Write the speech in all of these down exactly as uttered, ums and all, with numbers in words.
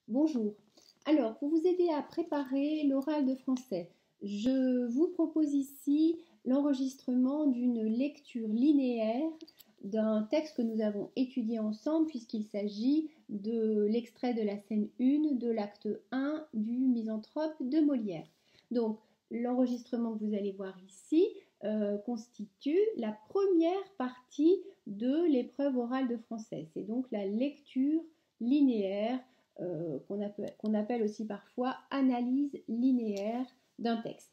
Bonjour. Alors, pour vous aider à préparer l'oral de français, je vous propose ici l'enregistrement d'une lecture linéaire d'un texte que nous avons étudié ensemble puisqu'il s'agit de l'extrait de la scène un de l'acte un du Misanthrope de Molière. Donc, l'enregistrement que vous allez voir ici euh, constitue la première partie de l'épreuve orale de français. C'est donc la lecture linéaire Euh, qu'on appelle, qu'on appelle aussi parfois analyse linéaire d'un texte.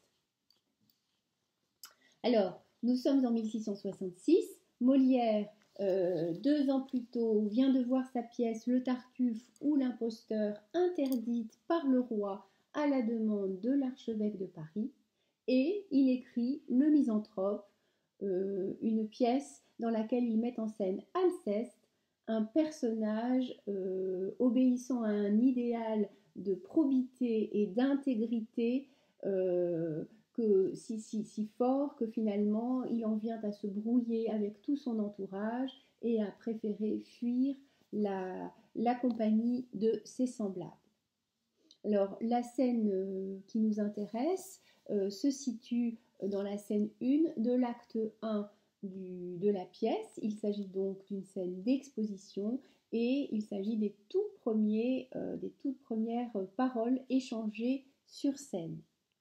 Alors, nous sommes en mille six cent soixante-six, Molière, euh, deux ans plus tôt, vient de voir sa pièce Le Tartuffe ou l'imposteur interdite par le roi à la demande de l'archevêque de Paris, et il écrit Le Misanthrope, euh, une pièce dans laquelle il met en scène Alceste, un personnage euh, obéissant à un idéal de probité et d'intégrité euh, que, si, si, si fort que finalement il en vient à se brouiller avec tout son entourage et à préférer fuir la, la compagnie de ses semblables. Alors la scène euh, qui nous intéresse euh, se situe dans la scène un de l'acte un Du, de la pièce. Il s'agit donc d'une scène d'exposition et il s'agit des, tout premiers, euh, des toutes premières paroles échangées sur scène.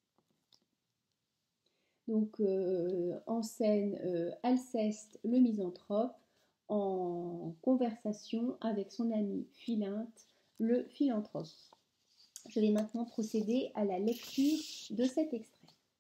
Donc euh, en scène euh, Alceste le misanthrope en conversation avec son ami Philinte le philanthrope. Je vais maintenant procéder à la lecture de cet extrait.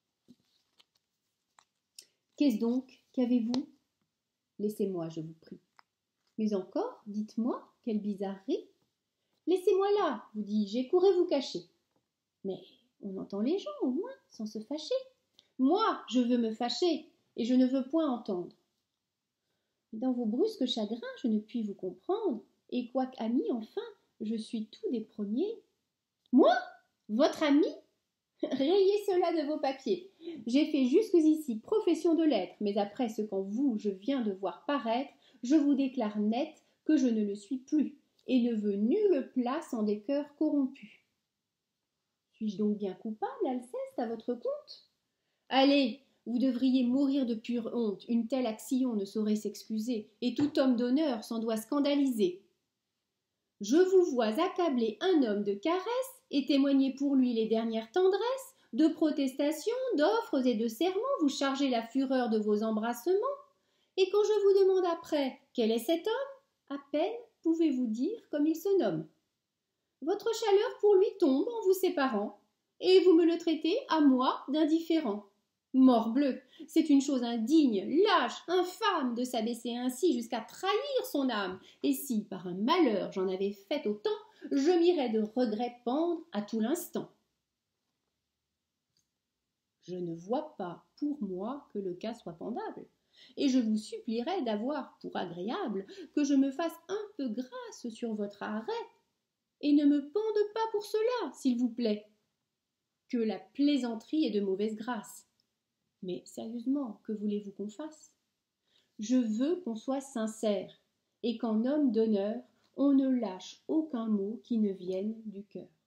Qu'est-ce donc? Qu'avez-vous? Laissez-moi, je vous prie. Mais encore, dites-moi, quelle bizarrerie. Laissez-moi là, vous dis-je, et courez vous cacher. Mais on entend les gens, au moins, sans se fâcher. Moi, je veux me fâcher, et je ne veux point entendre. Dans vos brusques chagrins, je ne puis vous comprendre, et quoique ami, enfin, je suis tout des premiers. Moi? Votre ami? Rayez cela de vos papiers. J'ai fait jusqu'ici profession de l'être, mais après ce qu'en vous je viens de voir paraître, je vous déclare net que je ne le suis plus, et ne veux nulle place en des cœurs corrompus. Suis-je donc bien coupable, Alceste, à votre compte? Allez, vous devriez mourir de pure honte, une telle action ne saurait s'excuser, et tout homme d'honneur s'en doit scandaliser. Je vous vois accabler un homme de caresses et témoigner pour lui les dernières tendresses, de protestations, d'offres et de serments, vous chargez la fureur de vos embrassements. Et quand je vous demande après quel est cet homme, à peine pouvez-vous dire comme il se nomme. Votre chaleur pour lui tombe en vous séparant, et vous me le traitez à moi d'indifférent. Morbleu, c'est une chose indigne, lâche, infâme de s'abaisser ainsi jusqu'à trahir son âme, et si par un malheur j'en avais fait autant, je m'irais de regret pendre à tout l'instant. Je ne vois pas pour moi que le cas soit pendable, et je vous supplierais d'avoir pour agréable que je me fasse un peu grâce sur votre arrêt, et ne me pende pas pour cela, s'il vous plaît. Que la plaisanterie est de mauvaise grâce. Mais sérieusement, que voulez-vous qu'on fasse? Je veux qu'on soit sincère, et qu'en homme d'honneur, on ne lâche aucun mot qui ne vienne du cœur.